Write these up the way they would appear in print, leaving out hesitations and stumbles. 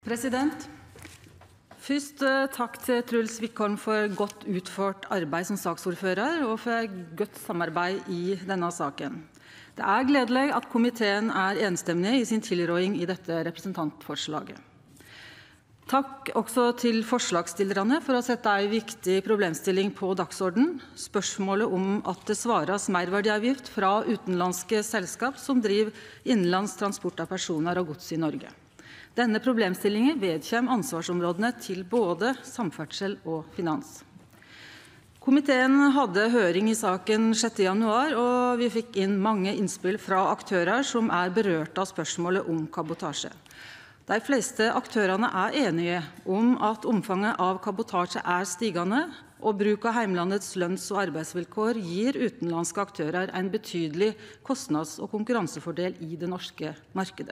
President, først takk til Truls Wickholm for godt utført arbeid som saksordfører og for godt samarbeid i denne saken. Det gledelig at komiteen enstemmig i sin tilråding i dette representantforslaget. Takk også til forslagsstillerne for å sette en viktig problemstilling på dagsorden, spørsmålet om at det svares merverdiavgift fra utenlandske selskap som driver innenlands transport av personer og gods i Norge. Denne problemstillingen vedkjem ansvarsområdene til både samferdsel og finans. Komiteen hadde høring i saken 6. januar, og vi fikk inn mange innspill fra aktører som berørt av spørsmålet om kabotasje. De fleste aktørene enige om at omfanget av kabotasje stigende, og bruk av heimlandets lønns- og arbeidsvilkår gir utenlandske aktører en betydelig kostnads- og konkurransefordel i det norske markedet.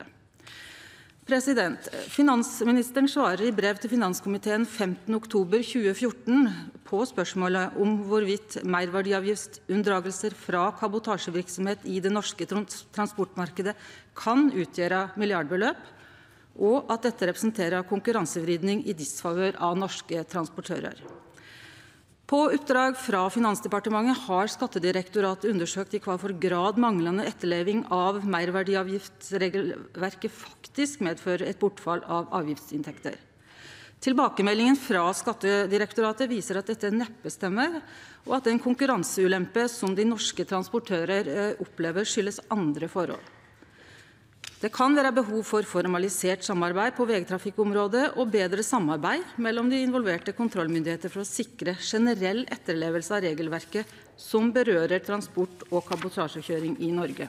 Finansministeren svarer i brev til finanskomiteen 15. oktober 2014 på spørsmålet om hvorvidt merverdiavgiftsunndragelser fra kabotasjevirksomhet i det norske transportmarkedet kan utgjøre milliardbeløp, og at dette representerer konkurransevridning i disfavør av norske transportører. På oppdrag fra Finansdepartementet har Skattedirektoratet undersøkt i hva for grad manglende etterleving av merverdiavgiftsregelverket faktisk medfører et bortfall av avgiftsinntekter. Tilbakemeldingen fra Skattedirektoratet viser at dette neppe stemmer, og at den konkurranseulempe som de norske transportører opplever skyldes andre forhold. Det kan være behov for formalisert samarbeid på vegtrafikkområdet og bedre samarbeid mellom de involverte kontrollmyndigheter for å sikre generell etterlevelse av regelverket som berører transport og kabotasjekjøring i Norge.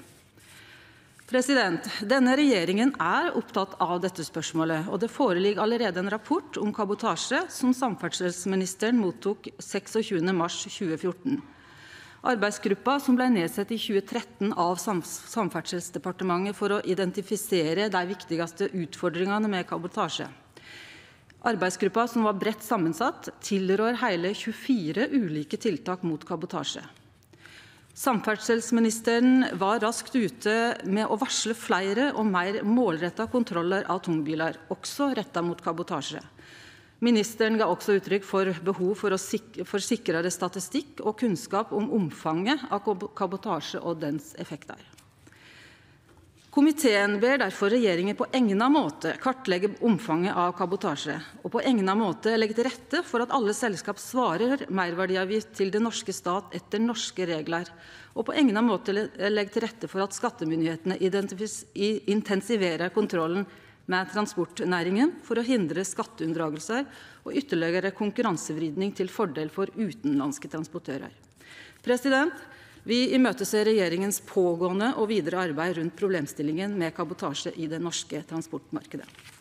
Denne regjeringen opptatt av dette spørsmålet, og det foreligger allerede en rapport om kabotasje som samferdselsministeren mottok 26. mars 2014. Arbeidsgruppa som ble nedsatt i 2013 av Samferdselsdepartementet for å identifisere de viktigste utfordringene med kabotasje. Arbeidsgruppa, som var bredt sammensatt, tilrår hele 24 ulike tiltak mot kabotasje. Samferdselsministeren var raskt ute med å varsle flere og mer målrettede kontroller av tungbiler, også rettet mot kabotasje. Ministeren ga også uttrykk for behov for sikrere statistikk og kunnskap om omfanget av kabotasje og dens effekter. Komiteen ber derfor regjeringen på egnet måte kartlegge omfanget av kabotasje, og på egnet måte legge til rette for at alle selskap svarer merverdiavgift til den norske stat etter norske regler, og på egnet måte legge til rette for at skattemyndighetene intensiverer kontrollen med transportnæringen for å hindre skatteunndragelser og ytterligere konkurransevridning til fordel for utenlandske transportører. Vi imøteser regjeringens pågående og videre arbeid rundt problemstillingen med kabotasje i det norske transportmarkedet.